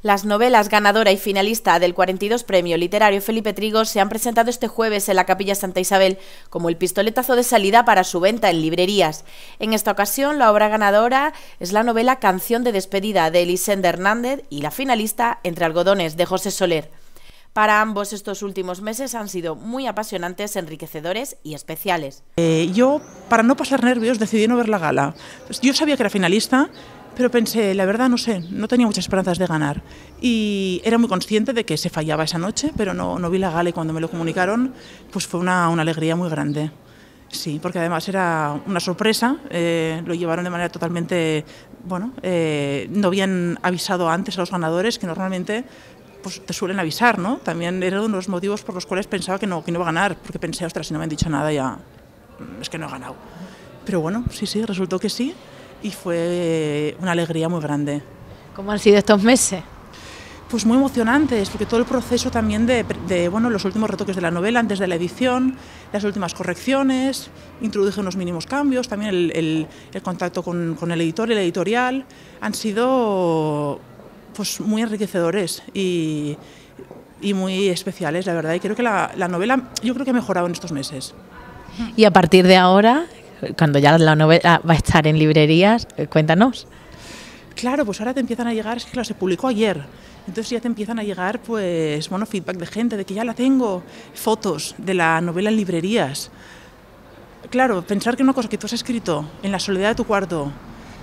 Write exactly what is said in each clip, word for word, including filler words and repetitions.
Las novelas ganadora y finalista del cuarenta y dos Premio Literario Felipe Trigo se han presentado este jueves en la Capilla Santa Isabel como el pistoletazo de salida para su venta en librerías. En esta ocasión, la obra ganadora es la novela Canción de despedida de Elisenda Hernández y la finalista Entre algodones de José Soler. Para ambos estos últimos meses han sido muy apasionantes, enriquecedores y especiales. Eh, yo, para no pasar nervios, decidí no ver la gala. Yo sabía que era finalista, pero pensé, la verdad, no sé, no tenía muchas esperanzas de ganar. Y era muy consciente de que se fallaba esa noche, pero no, no vi la gala y cuando me lo comunicaron, pues fue una, una alegría muy grande. Sí, porque además era una sorpresa, eh, lo llevaron de manera totalmente, bueno, eh, no habían avisado antes a los ganadores, que normalmente pues te suelen avisar, ¿no? También era uno de los motivos por los cuales pensaba que no, que no iba a ganar, porque pensé, ostras, si no me han dicho nada ya, es que no he ganado. Pero bueno, sí, sí, resultó que sí, y fue una alegría muy grande. ¿Cómo han sido estos meses? Pues muy emocionantes, porque todo el proceso también de, de bueno, los últimos retoques de la novela antes de la edición, las últimas correcciones, introduje unos mínimos cambios, también el, el, el contacto con, con el editor y la editorial, han sido pues muy enriquecedores y, y muy especiales, la verdad, y creo que la, la novela, yo creo que ha mejorado en estos meses. Y a partir de ahora, cuando ya la novela va a estar en librerías, cuéntanos. Claro, pues ahora te empiezan a llegar, es que claro, se publicó ayer, entonces ya te empiezan a llegar pues bueno, feedback de gente, de que ya la tengo, fotos de la novela en librerías. Claro, pensar que una cosa que tú has escrito en la soledad de tu cuarto,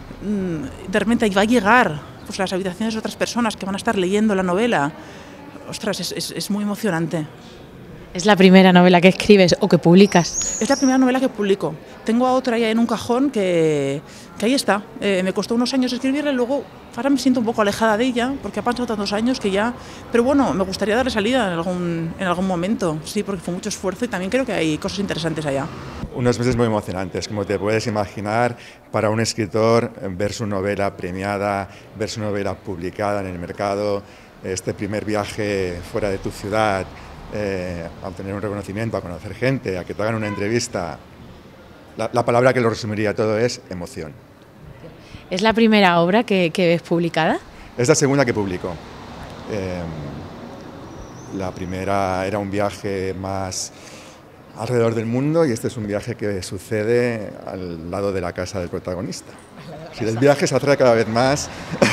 de repente va a llegar pues las habitaciones de otras personas que van a estar leyendo la novela, ostras, es, es, es muy emocionante. ¿Es la primera novela que escribes o que publicas? Es la primera novela que publico. Tengo a otra ya en un cajón que, que ahí está. Eh, me costó unos años escribirla y luego ahora me siento un poco alejada de ella porque ha pasado tantos años que ya... Pero bueno, me gustaría darle salida en algún, en algún momento, sí, porque fue mucho esfuerzo y también creo que hay cosas interesantes allá. Unos meses muy emocionantes, como te puedes imaginar, para un escritor ver su novela premiada, ver su novela publicada en el mercado, este primer viaje fuera de tu ciudad, eh, a obtener un reconocimiento, a conocer gente, a que te hagan una entrevista. La, la palabra que lo resumiría todo es emoción. ¿Es la primera obra que, que ves publicada? Es la segunda que publico. Eh, la primera era un viaje más alrededor del mundo y este es un viaje que sucede al lado de la casa del protagonista. Si el viaje se acerca cada vez más.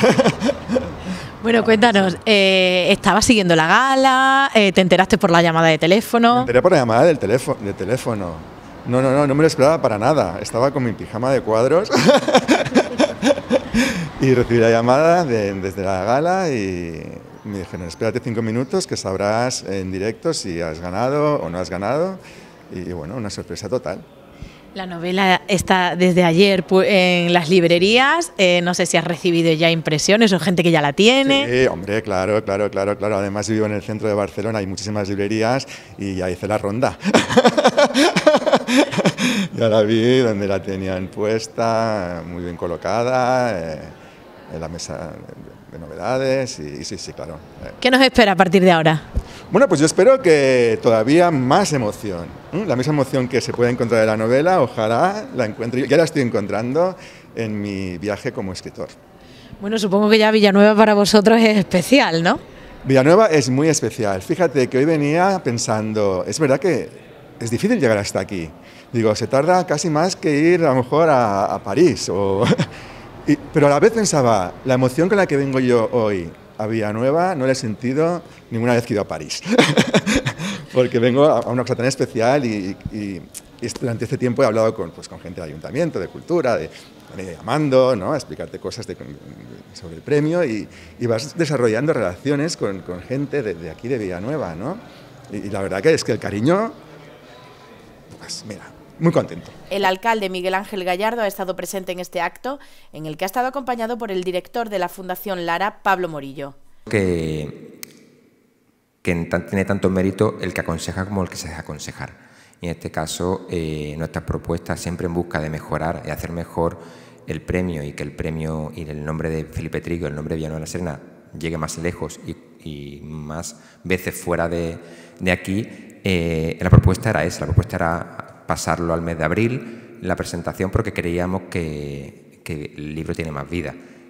Bueno, cuéntanos, eh, ¿estabas siguiendo la gala? Eh, ¿Te enteraste por la llamada de teléfono? Me enteré por la llamada del teléfono, de teléfono. No, no, no, no me lo esperaba para nada. Estaba con mi pijama de cuadros y recibí la llamada de, desde la gala y me dijeron, espérate cinco minutos que sabrás en directo si has ganado o no has ganado. Y bueno, una sorpresa total. La novela está desde ayer en las librerías, eh, no sé si has recibido ya impresiones o gente que ya la tiene. Sí, hombre, claro, claro, claro, claro. Además vivo en el centro de Barcelona, hay muchísimas librerías y ya hice la ronda. Ya la vi donde la tenían puesta, muy bien colocada, eh, en la mesa de, de novedades y, y sí, sí, claro. ¿Qué nos espera a partir de ahora? Bueno, pues yo espero que todavía más emoción, ¿eh? La misma emoción que se puede encontrar en la novela, ojalá la encuentre, ya la estoy encontrando en mi viaje como escritor. Bueno, supongo que ya Villanueva para vosotros es especial, ¿no? Villanueva es muy especial. Fíjate que hoy venía pensando, es verdad que es difícil llegar hasta aquí. Digo, se tarda casi más que ir a lo mejor a, a París, o y, pero a la vez pensaba, la emoción con la que vengo yo hoy a Villanueva no la he sentido ninguna vez que he ido a París, porque vengo a una cosa tan especial y, y, y durante este tiempo he hablado con, pues, con gente del ayuntamiento, de cultura, de, de llamando, ¿no? A explicarte cosas de, sobre el premio y, y vas desarrollando relaciones con, con gente de, de aquí de Villanueva, ¿no? Y, y la verdad que es que el cariño, pues mira, muy contento. El alcalde Miguel Ángel Gallardo ha estado presente en este acto, en el que ha estado acompañado por el director de la Fundación Lara, Pablo Morillo. Que, que tiene tanto mérito el que aconseja como el que se deja aconsejar. Y en este caso, eh, nuestras propuestas siempre en busca de mejorar y hacer mejor el premio y que el premio y el nombre de Felipe Trigo, el nombre de Villanueva de la Serena, llegue más lejos y, y más veces fuera de, de aquí. Eh, la propuesta era esa, la propuesta era pasarlo al mes de abril, la presentación, porque creíamos que, que el libro tiene más vida.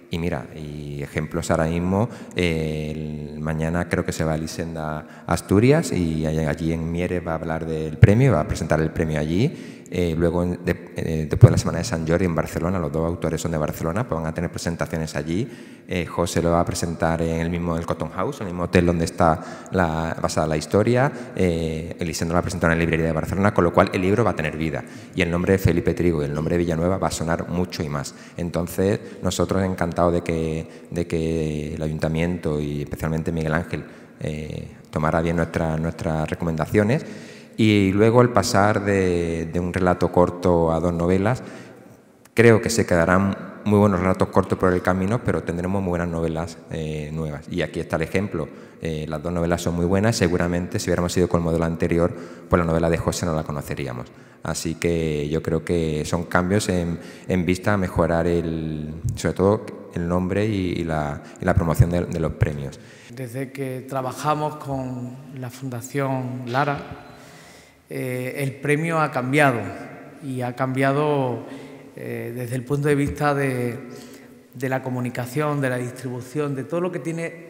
Y mira, y ejemplos ahora mismo, eh, el, mañana creo que se va a Elisenda Asturias y allí en Mieres va a hablar del premio, va a presentar el premio allí. Eh, luego, de, eh, después de la Semana de Sant Jordi en Barcelona, los dos autores son de Barcelona, pues van a tener presentaciones allí. Eh, José lo va a presentar en el mismo el Cotton House, en el mismo hotel donde está la, basada la historia. Eh, Elisenda lo va a presentar en la librería de Barcelona, con lo cual el libro va a tener vida. Y el nombre de Felipe Trigo y el nombre de Villanueva va a sonar mucho y más. Entonces, nosotros encantados de que, de que el Ayuntamiento y especialmente Miguel Ángel eh, tomara bien nuestra, nuestras recomendaciones. Y luego el pasar de, de un relato corto a dos novelas, creo que se quedarán muy buenos relatos cortos por el camino, pero tendremos muy buenas novelas eh, nuevas. Y aquí está el ejemplo. Eh, las dos novelas son muy buenas. Seguramente, si hubiéramos ido con el modelo anterior, pues la novela de José no la conoceríamos. Así que yo creo que son cambios en, en vista a mejorar, el, sobre todo, el nombre y, y, la, y la promoción de, de los premios. Desde que trabajamos con la Fundación Lara, Eh, el premio ha cambiado y ha cambiado eh, desde el punto de vista de, de la comunicación, de la distribución, de todo lo que tiene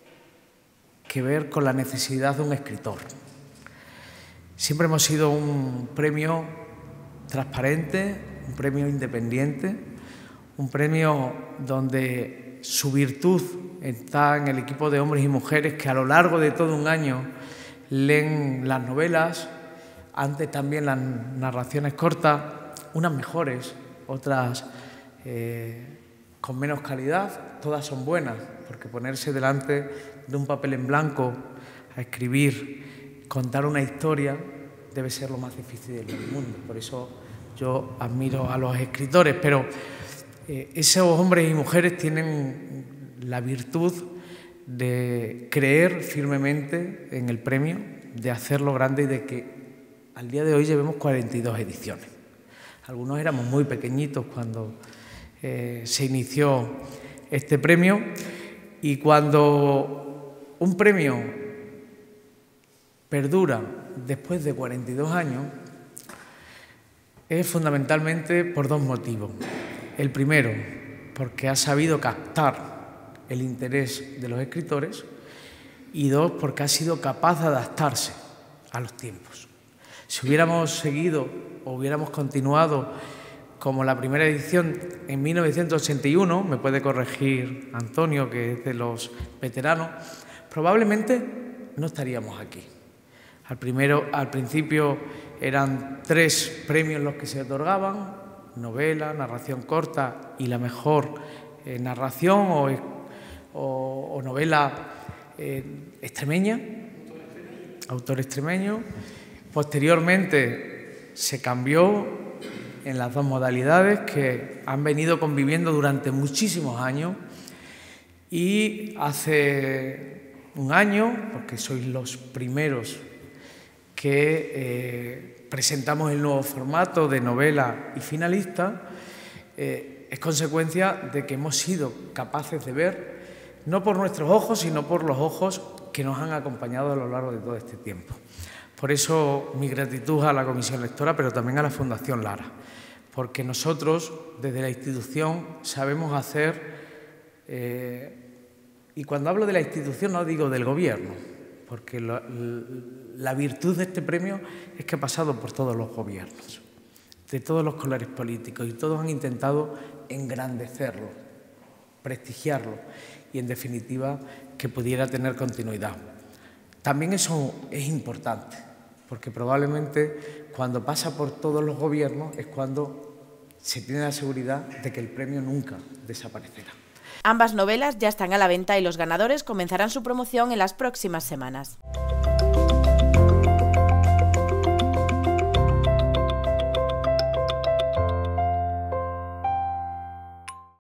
que ver con la necesidad de un escritor. Siempre hemos sido un premio transparente, un premio independiente, un premio donde su virtud está en el equipo de hombres y mujeres que a lo largo de todo un año leen las novelas, antes también las narraciones cortas, unas mejores, otras eh, con menos calidad, todas son buenas, porque ponerse delante de un papel en blanco a escribir, contar una historia, debe ser lo más difícil del mundo. Por eso yo admiro a los escritores, pero eh, esos hombres y mujeres tienen la virtud de creer firmemente en el premio, de hacerlo grande y de que al día de hoy llevemos cuarenta y dos ediciones. Algunos éramos muy pequeñitos cuando eh, se inició este premio, y cuando un premio perdura después de cuarenta y dos años es fundamentalmente por dos motivos. El primero, porque ha sabido captar el interés de los escritores, y dos, porque ha sido capaz de adaptarse a los tiempos. Si hubiéramos seguido o hubiéramos continuado como la primera edición en mil novecientos ochenta y uno, me puede corregir Antonio, que es de los veteranos, probablemente no estaríamos aquí. Al, primero, al principio eran tres premios los que se otorgaban: novela, narración corta y la mejor eh, narración o, o, o novela eh, extremeña, autor extremeño. Posteriormente se cambió en las dos modalidades que han venido conviviendo durante muchísimos años, y hace un año, porque sois los primeros que eh, presentamos el nuevo formato de novela y finalista, eh, es consecuencia de que hemos sido capaces de ver, no por nuestros ojos, sino por los ojos que nos han acompañado a lo largo de todo este tiempo. Por eso mi gratitud a la Comisión Lectora, pero también a la Fundación Lara, porque nosotros desde la institución sabemos hacer, eh, y cuando hablo de la institución no digo del Gobierno, porque la, la virtud de este premio es que ha pasado por todos los gobiernos, de todos los colores políticos, y todos han intentado engrandecerlo, prestigiarlo y, en definitiva, que pudiera tener continuidad. También eso es importante, porque probablemente cuando pasa por todos los gobiernos es cuando se tiene la seguridad de que el premio nunca desaparecerá. Ambas novelas ya están a la venta y los ganadores comenzarán su promoción en las próximas semanas.